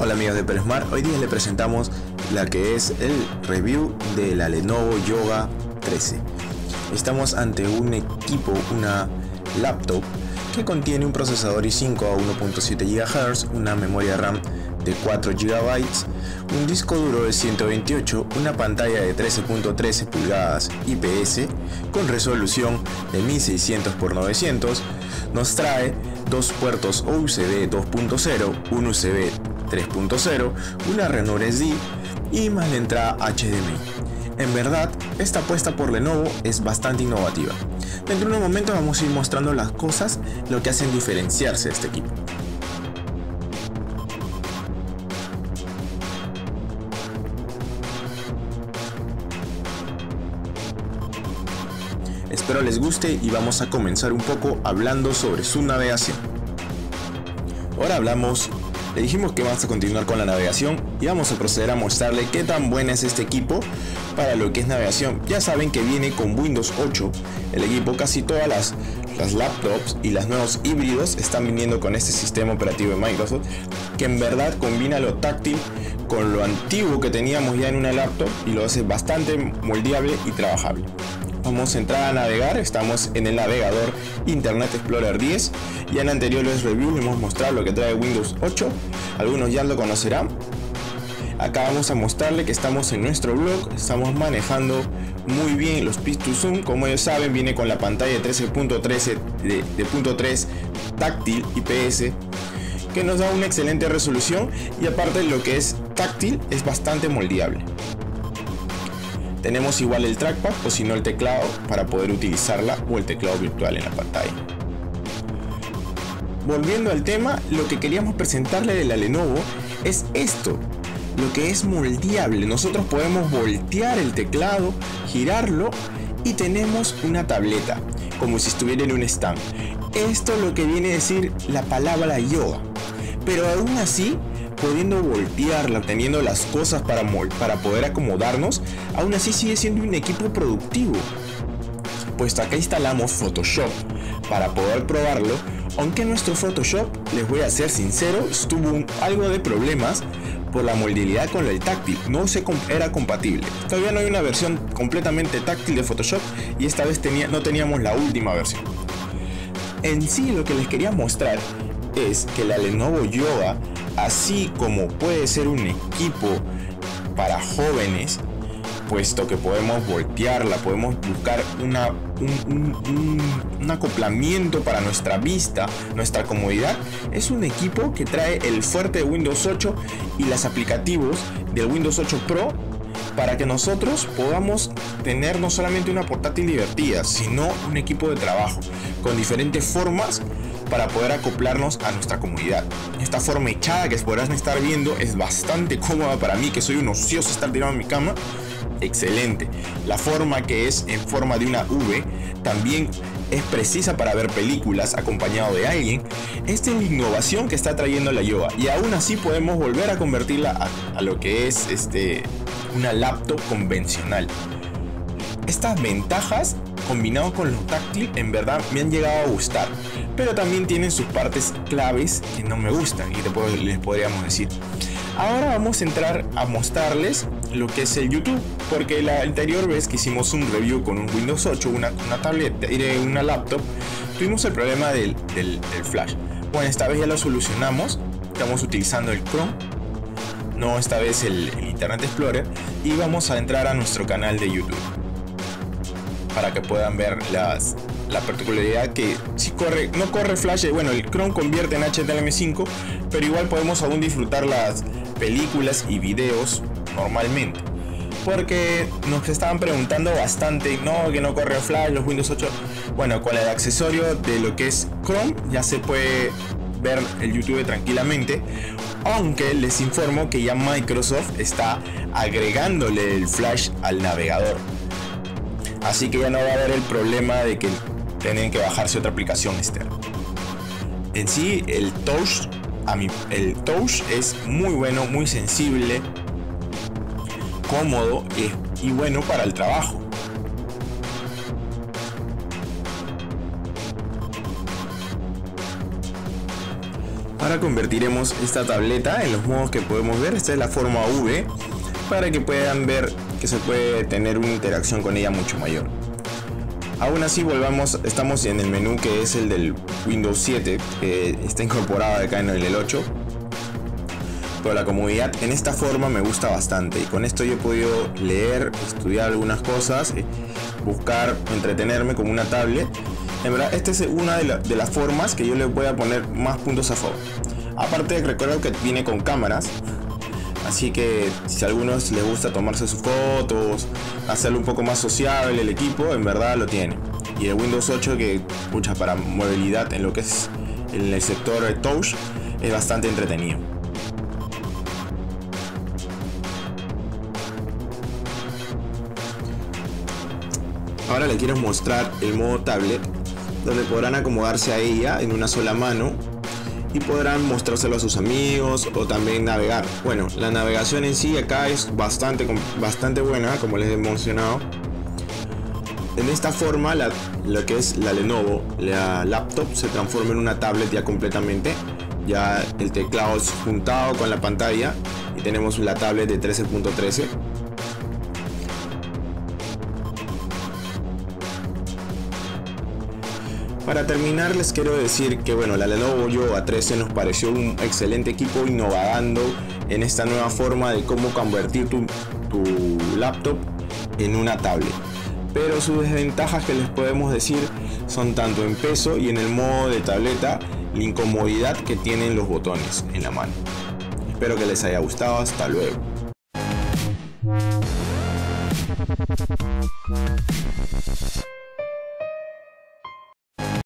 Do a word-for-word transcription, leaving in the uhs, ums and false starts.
Hola amigos de Peresmart, hoy día les presentamos la que es el review de la Lenovo Yoga trece. Estamos ante un equipo, una laptop que contiene un procesador i cinco a uno punto siete gigahercios, una memoria RAM de cuatro gigabytes, un disco duro de ciento veintiocho, una pantalla de trece punto trece pulgadas I P S con resolución de mil seiscientos por novecientos. Nos trae dos puertos U S B dos punto cero, un U S B tres punto cero, una ranura S D y más la entrada H D M I. En verdad, esta apuesta por Lenovo es bastante innovativa. Dentro de unos momentos vamos a ir mostrando las cosas, lo que hacen diferenciarse de este equipo. Espero les guste y vamos a comenzar un poco hablando sobre su navegación. Ahora hablamos, le dijimos que vamos a continuar con la navegación y vamos a proceder a mostrarle qué tan buena es este equipo para lo que es navegación. Ya saben que viene con Windows ocho, el equipo, casi todas las, las laptops y los nuevos híbridos están viniendo con este sistema operativo de Microsoft, que en verdad combina lo táctil con lo antiguo que teníamos ya en una laptop y lo hace bastante moldeable y trabajable. Vamos a entrar a navegar, estamos en el navegador Internet Explorer diez. Ya en anteriores reviews hemos mostrado lo que trae Windows ocho, algunos ya lo conocerán. Acá vamos a mostrarle que estamos en nuestro blog, estamos manejando muy bien los Speed to Zoom. Como ellos saben, viene con la pantalla de trece punto trece de, de punto tres táctil I P S, que nos da una excelente resolución y aparte lo que es táctil es bastante moldeable. Tenemos igual el trackpad o si no el teclado para poder utilizarla, o el teclado virtual en la pantalla. Volviendo al tema, lo que queríamos presentarle de la Lenovo es esto, lo que es moldeable. Nosotros podemos voltear el teclado, girarlo y tenemos una tableta, como si estuviera en un stand. Esto es lo que viene a decir la palabra yoga, pero aún así, pudiendo voltearla, teniendo las cosas para, para poder acomodarnos, aún así sigue siendo un equipo productivo. Pues acá instalamos Photoshop para poder probarlo, aunque nuestro Photoshop, les voy a ser sincero, tuvo un, algo de problemas por la moldeabilidad con el táctil, no se era compatible. Todavía no hay una versión completamente táctil de Photoshop y esta vez tenía, no teníamos la última versión. En sí, lo que les quería mostrar es que la Lenovo Yoga, así como puede ser un equipo para jóvenes, puesto que podemos voltearla, podemos buscar una, un, un, un, un acoplamiento para nuestra vista, nuestra comodidad, es un equipo que trae el fuerte de Windows ocho y los aplicativos del Windows ocho Pro para que nosotros podamos tener no solamente una portátil divertida, sino un equipo de trabajo con diferentes formas para poder acoplarnos a nuestra comodidad. Esta forma echada que podrán estar viendo es bastante cómoda para mí, que soy un ocioso estar tirado en mi cama. Excelente. La forma que es en forma de una V también es precisa para ver películas acompañado de alguien. Esta es la innovación que está trayendo la Yoga y aún así podemos volver a convertirla a, a lo que es este, una laptop convencional. Estas ventajas combinado con lo táctil en verdad me han llegado a gustar, pero también tienen sus partes claves que no me gustan y después les podríamos decir. Ahora vamos a entrar a mostrarles lo que es el YouTube, porque la anterior vez que hicimos un review con un Windows ocho, una, una tableta y una laptop, tuvimos el problema del, del, del flash. Bueno, esta vez ya lo solucionamos, estamos utilizando el Chrome, no esta vez el, el Internet Explorer, y vamos a entrar a nuestro canal de YouTube para que puedan ver las, la particularidad que si corre, no corre flash. Bueno, el Chrome convierte en H T M L cinco, pero igual podemos aún disfrutar las películas y videos normalmente, porque nos estaban preguntando bastante, no, que no corre flash los Windows ocho. Bueno, con el accesorio de lo que es Chrome ya se puede ver el YouTube tranquilamente, aunque les informo que ya Microsoft está agregándole el flash al navegador. Así que ya no va a haber el problema de que tienen que bajarse otra aplicación externa. En sí, el touch, a mí, el touch es muy bueno, muy sensible, cómodo y, y bueno para el trabajo. Ahora convertiremos esta tableta en los modos que podemos ver. Esta es la forma V, para que puedan ver que se puede tener una interacción con ella mucho mayor. Aún así, volvamos, estamos en el menú que es el del Windows siete, que está incorporado acá en el ocho. Pero la comodidad en esta forma me gusta bastante, y con esto yo he podido leer, estudiar algunas cosas, buscar, entretenerme con una tablet. En verdad, esta es una de, la, de las formas que yo le voy a poner más puntos a favor. Aparte, recuerdo que viene con cámaras, así que si a algunos les gusta tomarse sus fotos, hacerlo un poco más sociable el equipo, en verdad lo tiene. Y el Windows ocho, que pucha, para movilidad en lo que es en el sector touch, es bastante entretenido. Ahora les quiero mostrar el modo tablet, donde podrán acomodarse a ella en una sola mano y podrán mostrárselo a sus amigos o también navegar. Bueno, la navegación en sí acá es bastante, bastante buena, como les he mencionado. En esta forma, la, lo que es la Lenovo, la laptop, se transforma en una tablet ya completamente. Ya el teclado es juntado con la pantalla y tenemos la tablet de trece punto trece. Para terminar, les quiero decir que bueno, la Lenovo Yoga A trece nos pareció un excelente equipo, innovando en esta nueva forma de cómo convertir tu, tu laptop en una tablet. Pero sus desventajas que les podemos decir son tanto en peso y en el modo de tableta, la incomodidad que tienen los botones en la mano. Espero que les haya gustado. Hasta luego. We'll be right back.